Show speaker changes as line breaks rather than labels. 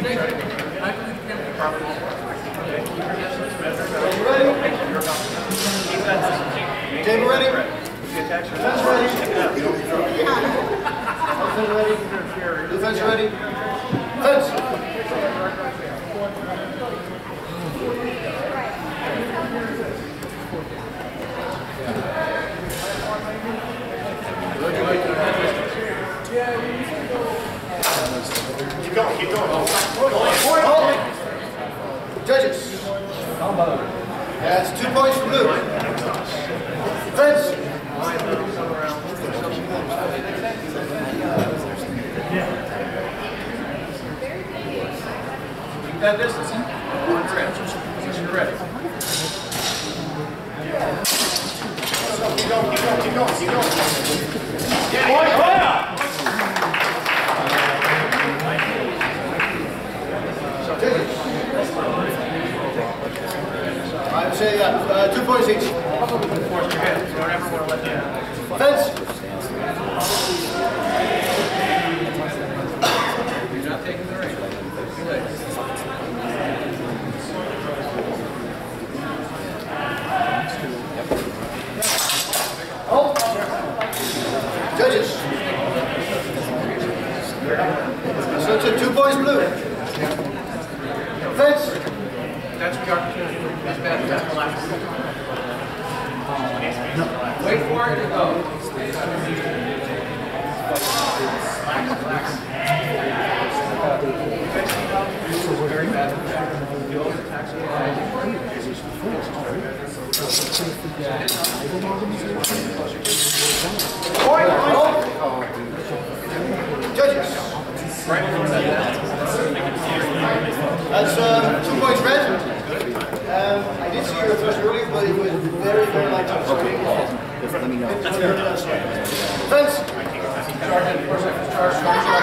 Table ready? Defense ready? Defense ready? Fence!
Keep going, keep going.
Judges. That's 2 points for blue. Fence.
Keep that distance. On grip. Position ready.
Keep going, keep going, keep going, keep going.
I would say 2 points each.
Force your head. Don't ever want to let down.
Fence.
You're not taking the ring.
Judges. So it's 2 points blue. Fence.
That's the opportunity. That's bad. That's relax. Wait for it to go. Relax. Very bad. The old attacks are
Judges. That's 2 points red. I did see your first earlier, but it was very, very light touch. Okay.
Let me know.
Fence.
Sergeant, 4 seconds charge.